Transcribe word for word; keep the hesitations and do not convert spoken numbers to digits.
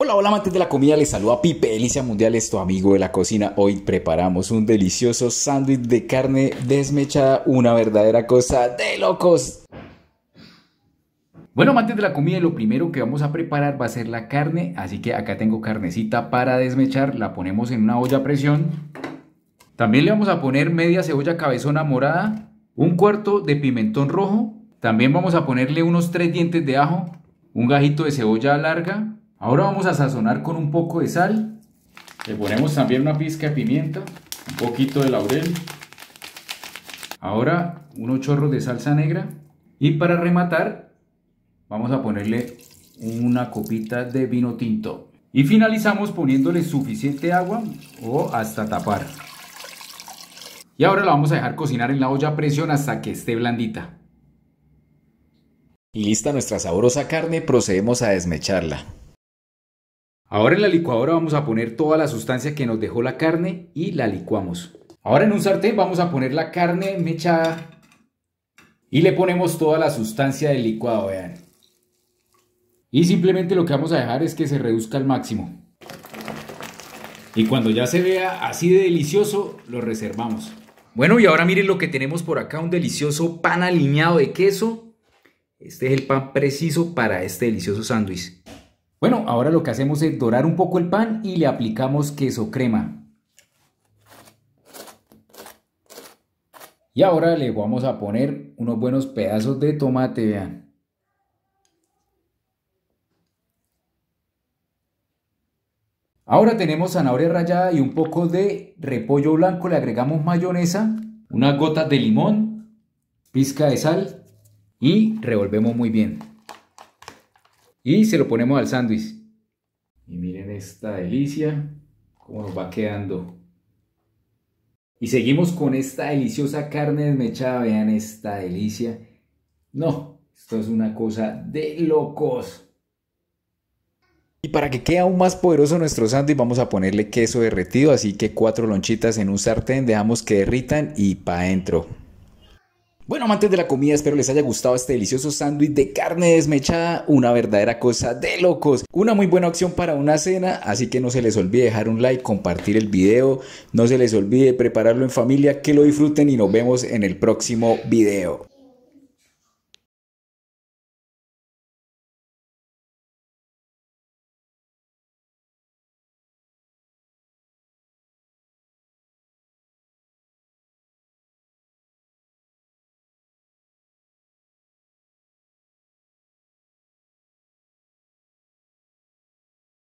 Hola, hola amantes de la comida, les saluda Pipe Delicia Mundial, es tu amigo de la cocina. Hoy preparamos un delicioso sándwich de carne desmechada, una verdadera cosa de locos. Bueno, amantes de la comida, lo primero que vamos a preparar va a ser la carne, así que acá tengo carnecita para desmechar, la ponemos en una olla a presión. También le vamos a poner media cebolla cabezona morada, un cuarto de pimentón rojo, también vamos a ponerle unos tres dientes de ajo, un gajito de cebolla larga. Ahora vamos a sazonar con un poco de sal, le ponemos también una pizca de pimienta, un poquito de laurel, ahora unos chorros de salsa negra y para rematar vamos a ponerle una copita de vino tinto y finalizamos poniéndole suficiente agua o hasta tapar. Y ahora la vamos a dejar cocinar en la olla a presión hasta que esté blandita. Y lista nuestra sabrosa carne, procedemos a desmecharla. Ahora en la licuadora vamos a poner toda la sustancia que nos dejó la carne y la licuamos. Ahora en un sartén vamos a poner la carne mechada y le ponemos toda la sustancia del licuado, vean. Y simplemente lo que vamos a dejar es que se reduzca al máximo. Y cuando ya se vea así de delicioso, lo reservamos. Bueno, y ahora miren lo que tenemos por acá, un delicioso pan aliñado de queso. Este es el pan preciso para este delicioso sándwich. Bueno, ahora lo que hacemos es dorar un poco el pan y le aplicamos queso crema. Y ahora le vamos a poner unos buenos pedazos de tomate, vean. Ahora tenemos zanahoria rallada y un poco de repollo blanco, le agregamos mayonesa, unas gotas de limón, pizca de sal y revolvemos muy bien. Y se lo ponemos al sándwich. Y miren esta delicia, cómo nos va quedando. Y seguimos con esta deliciosa carne desmechada, vean esta delicia. No, esto es una cosa de locos. Y para que quede aún más poderoso nuestro sándwich vamos a ponerle queso derretido, así que cuatro lonchitas en un sartén, dejamos que derritan y pa' adentro. Bueno, amantes de la comida, espero les haya gustado este delicioso sándwich de carne desmechada, una verdadera cosa de locos, una muy buena opción para una cena, así que no se les olvide dejar un like, compartir el video, no se les olvide prepararlo en familia, que lo disfruten y nos vemos en el próximo video.